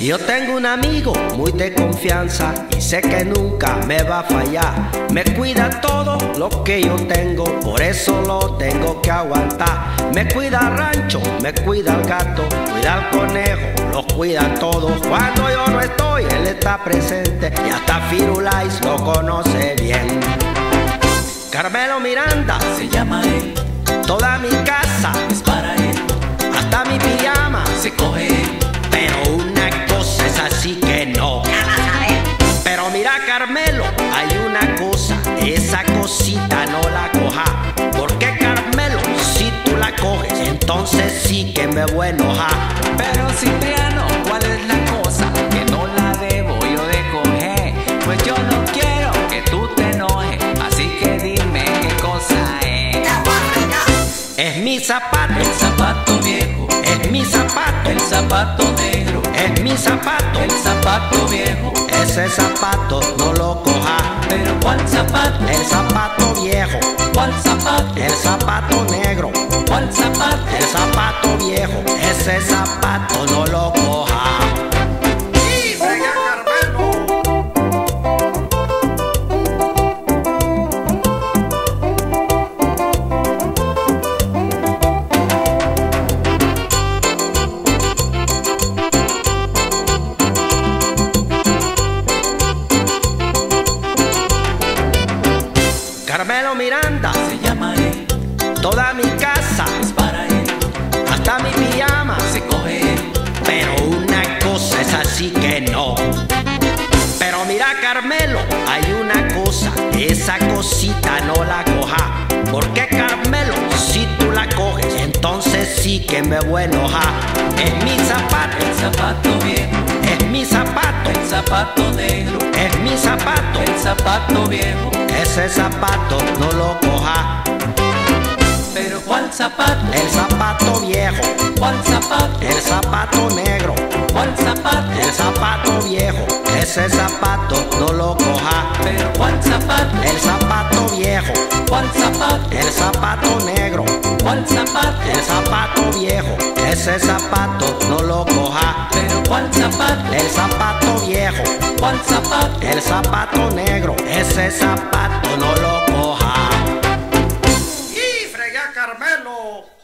Yo tengo un amigo muy de confianza y sé que nunca me va a fallar. Me cuida todo lo que yo tengo, por eso lo tengo que aguantar. Me cuida el rancho, me cuida el gato, cuida el conejo, los cuida todos. Cuando yo no estoy, él está presente y hasta Firulais lo conoce bien. Carmelo Miranda se llama él, toda mi casa es para él, hasta mi pijama se coge él. Pero una cosa es así que no. Pero mira, Carmelo, hay una cosa, esa cosita no la coja. Porque Carmelo, si tú la coges, entonces sí que me voy a enojar. Pero Cipriano, ¿cuál es la cosa que no la debo yo de coger? Pues yo no quiero que tú te enojes, así que dime qué cosa es. Es mi zapato, El zapato viejo, es mi zapato, el zapato negro, es mi zapato, el zapato viejo. ese zapato no lo coja. Pero ¿cuál zapato? El zapato viejo, ¿Cuál zapato? el zapato negro, ¿Cuál zapato? el zapato viejo, ese zapato no lo coja. Carmelo Miranda Se llama él, toda mi casa es para él, hasta mi pijama. se coge él. Pero una cosa es así que no. Pero mira, Carmelo, hay una cosa, esa cosita no la coja. Porque Carmelo, si tú la coges, entonces sí que me voy a enojar. Es mi zapato, El zapato viejo, es mi zapato, el zapato negro, es mi zapato, el zapato viejo. ese zapato no lo coja. Pero ¿cuál zapato? El zapato viejo, ¿Cuál zapato? el zapato negro, ¿Cuál zapato? el zapato viejo, ese zapato no lo coja. Pero ¿cuál zapato? El zapato viejo, ¿Cuál zapato? el zapato negro, ¿Cuál zapato? el zapato viejo, ese zapato no lo coja. Pero ¿cuál zapato? El zapato viejo, ¿Cuál zapato? el zapato negro, ese zapato no lo coja. ¡Y fregué a Carmelo!